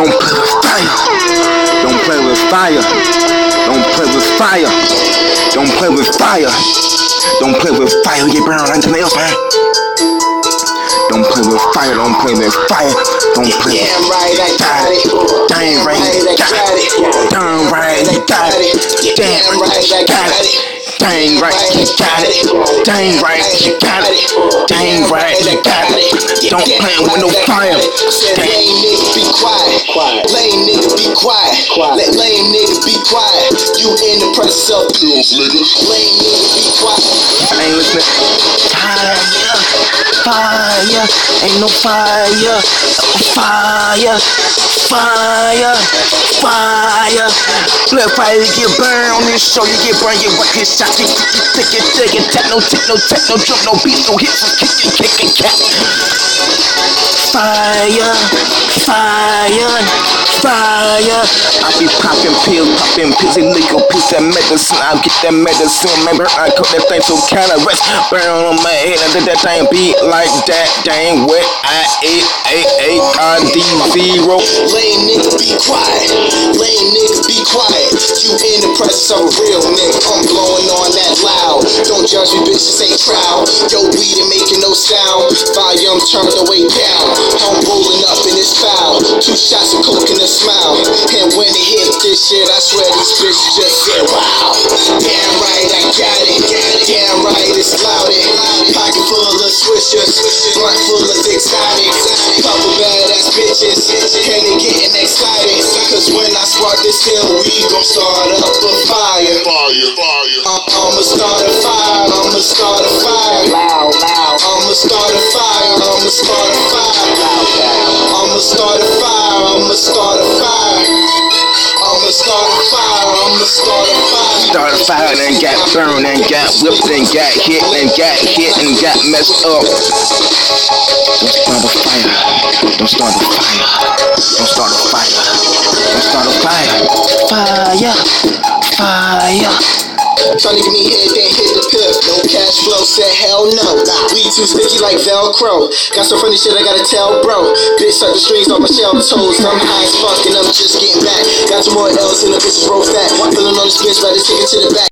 Don't play with fire. Don't play with fire. Don't play with fire. Don't play with fire. Don't play with fire. You get burned on anything else, man. Don't play with fire. Don't play with fire. Don't play with fire. Damn right, I got it. Damn right, I got it. Damn right, I got it. Dang right, you got it. Dang right, you got it. Dang right, you got it. Don't play with no fire. Lame nigga be quiet. Lame nigga be quiet. Let lame nigga be quiet. You in the presence of pills, nigga. Lame nigga be quiet. I ain't listening. Fire, ain't no fire. Fire, fire, fire. Blood fire, you get burned on this show. You get burned, you get shot. You take it, tap no jump, no beat, no hits, kicking cat. Fire, fire, fire. I be popping pills, illegal pills, that medicine. I get that medicine, remember I cut that thing so calories. Burn on my head, I did that thing beat like that. Dang wet, I-8-8-R-D-0. Lame nigga be quiet. Lame nigga be quiet. You in the presence of a real nigga. I'm blowing on that loud. Don't judge me, bitch, this ain't trial. Yo, weed ain't making no sound. Volume turned the way down. I'm rolling up in this foul. 2 shots of coke and a smile. And when it hit this shit, I swear these bitches just said wow. Damn right, I got it. Damn right, it's loud. Pocket full of swishers. Blunt full of exotics. Couple badass bitches. And they getting excited. Cause when I spark this hill, we gon' start up a fire. I'ma start a fire. I'ma start a fire. Loud. I'ma start a fire. I'ma start a fire. I'ma start a fire. I'ma start a fire. I'ma start a fire. I'ma start a fire. Start a fire and got burned and got whipped and got hit and got messed up. Don't start a fire. Don't start a fire. Don't start a fire. Don't start a fire. Fire. Fire. Tryna give me head, then hit the pip. No cash flow, said hell no. We too sticky like Velcro. Got some funny shit I gotta tell, bro. Bitch suck the strings off my shell toes. I'm high as fuck and I'm just getting back. Got some more L's in the bitches roll fat. Feeling on this bitch, better take it to the back.